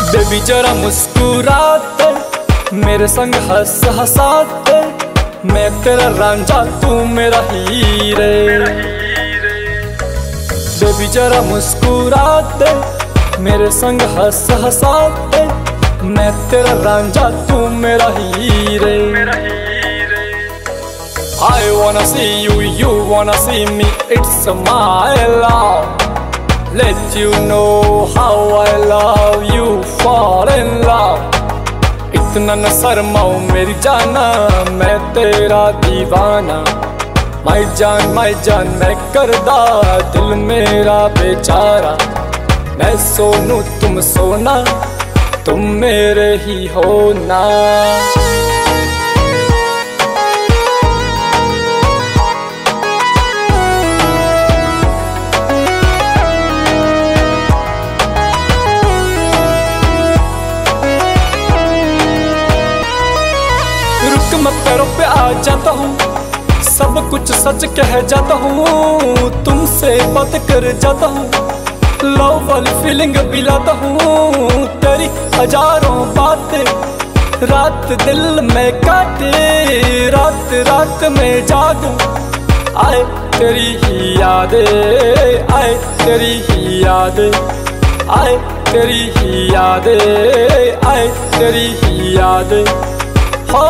Baby जरा मुस्कुराते, मेरे संग हंस हंसाते, मैं तेरा रांझा तू मेरा हीरे। बेबी जरा मुस्कुराते, मेरे संग हंस हंसाते, मैं तेरा रांझा तू मेरा हीरे। I wanna see you, you wanna see me, it's my love. Let you know how I love you, fall in love. इतना न शर्माओ मेरी जाना, मैं तेरा दीवाना। माई जान मैं करदा, दिल मेरा बेचारा। मैं सोनू तुम सोना, तुम मेरे ही होना। मैं पैरों पे आ जाता हूँ, सब कुछ सच कह जाता हूँ, तुमसे बात कर जाता हूँ, लव वाली फीलिंग भी लाता हूँ। तेरी हजारों बातें रात दिल में काटे, रात रात में जागूं, आए तेरी ही यादें, आए तेरी ही यादें, आए तेरी ही यादें, आए तेरी ही यादें। हो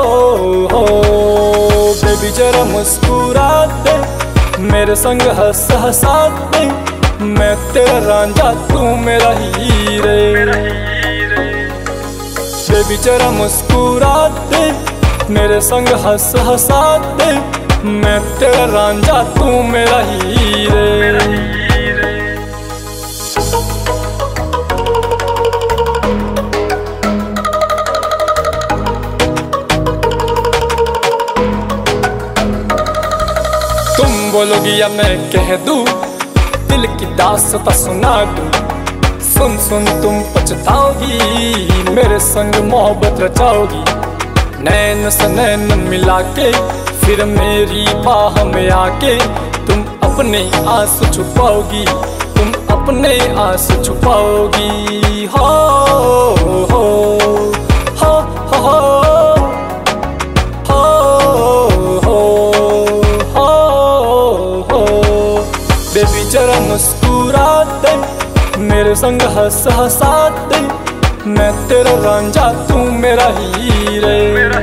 बेबी जरा मुस्कुराते, मेरे संग हंस हंसाते, मैं तेरा रांझा तू मेरा हीरे। बेबी जरा मुस्कुराते, मेरे संग हंस हंसाते, मैं तेरा रांझा तू मेरा हीरे। बोलोगी या मैं कह दूं, दिल की दास्तां सुना दूं, सुन सुन तुम पछताओगी, मेरे संग मोहब्बत रचाओगी। नैन से नैन मिला के, फिर मेरी बाह में आके, तुम अपने आंसू छुपाओगी, तुम अपने आंसू छुपाओगी। हो हो हो हो बेबी जरा मुस्कुराते, मेरे संग हंस हंसाते, मैं तेरा रांझा तू मेरा हीरे।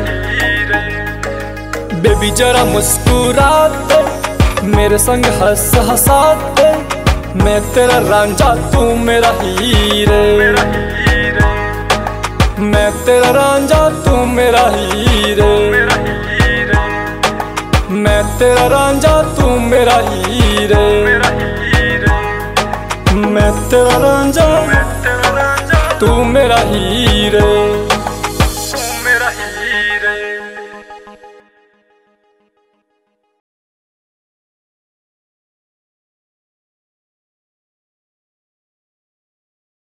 बेबी जरा मुस्कुराते, मेरे संग हंस हंसाते, मैं तेरा रांझा तू मेरा हीरे। मैं तेरा रांझा तू मेरा हीरे। मैं तेरा रांझा तू मेरा हीरे। मैं तेरा रांझा तू मेरा हीरे।